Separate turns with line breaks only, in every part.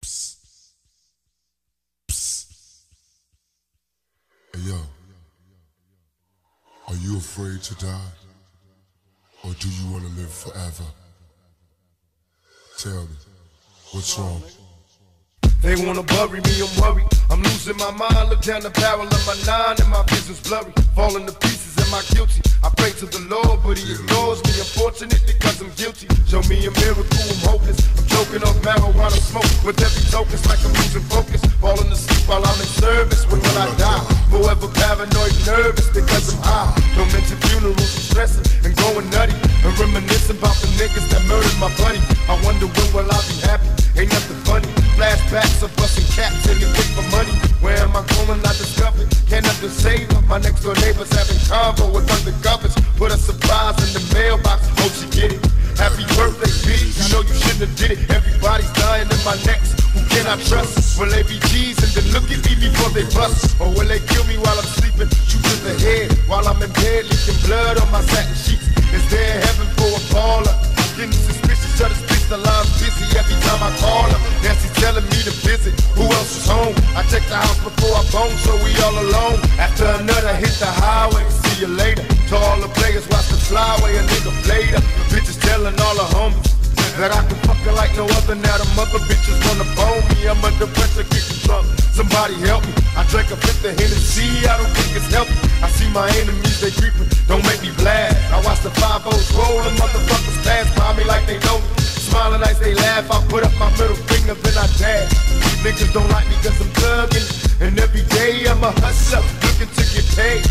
Hey yo, are you afraid to die? Or do you want to live forever? Tell me, what's wrong?
They wanna bury me, I'm worried. I'm losing my mind, look down the barrel of my 9 and my vision's blurry. Falling to pieces, am I guilty? I pray to the Lord, but he ignores me. Unfortunate because I'm guilty. Show me a miracle, I'm hopeless. I'm choking off marijuana smoke with every token, it's like I'm losing focus. Falling asleep while I'm in service. When will I die? Forever paranoid, nervous because I'm high. Don't mention funerals, I'm stressing and going nutty. And reminiscing about the niggas that murdered my buddy. I wonder when will I be happy? Ain't nothing funny. Flashbacks of busting caps and anything for money. Where am I going? I discovered. Can't nothing save her. My next door neighbors having convo with undercovers. Put a surprise in the mailbox. Hope she get it. Happy birthday, bitch. You know you shouldn't have did it. Everybody's dying in my necks. Who can I trust? Will they be G's and then look at me before they bust? Or will they kill me while I'm sleeping? Shoot to the head while I'm in bed, leaking blood on my satin sheets. Is there heaven for a baller? Getting suspicious of the speech, the line's busy every time I call her. Nancy telling me to visit. Who else is home? I check the house before I bone, so we all alone. After another hit the highway, see you later. To all the players, watch the flyway, a nigga played her. The bitches telling all the homies that I can fuck her like no other. Now the mother bitches wanna bone me. I'm under pressure, getting drunk. Somebody help me. I drank a fifth of Hennessy, I don't think it's healthy. I see my enemies, they creeping, don't make me blast. I watch the 5-0s roll and motherfuckers pass by me like they know me. Smiling as they laugh, I put up my middle finger, then I dash. Niggas don't like me cause I'm thugging, and every day I'm a hustler, looking to get paid.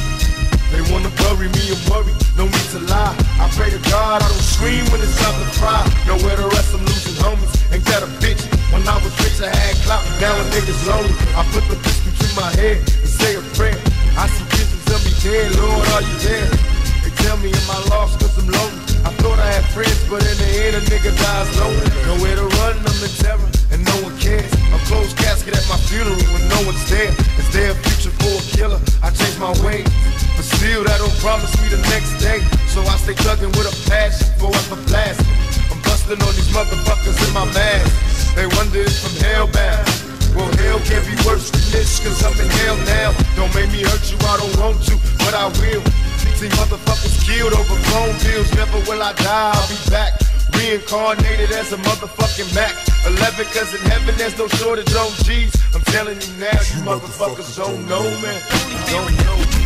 They wanna bury me, I'm worried, no need to lie. I pray to God I don't scream when it's time to cry. Nowhere to rest, I'm losing homies, ain't that a bitch? When I was rich I had clout, now a nigga's lonely. I put the pistol to my head and say a prayer. I see visions of me dead, Lord, are you there? They tell me am I lost cause I'm lonely. I thought I had friends, but in the end a nigga dies lonely. Nowhere to run, I'm in terror, and no one cares. A closed casket at my funeral when no one's there. Is there a future for a killer? I changed my ways, but still that don't promise me the next day. So I stay thugging with a passion for upper blasting. I'm busting on these motherfuckers in my mask. They wonder if I'm hellbound. Well, hell can't be worse than this, cause I'm in hell now. Don't make me hurt you, I don't want to, but I will. See motherfuckers killed over phone bills. Never will I die, I'll be back. Reincarnated as a motherfucking Mac 11, cause in heaven there's no shortage on G's. I'm telling you now, you motherfuckers don't know, man. Don't know.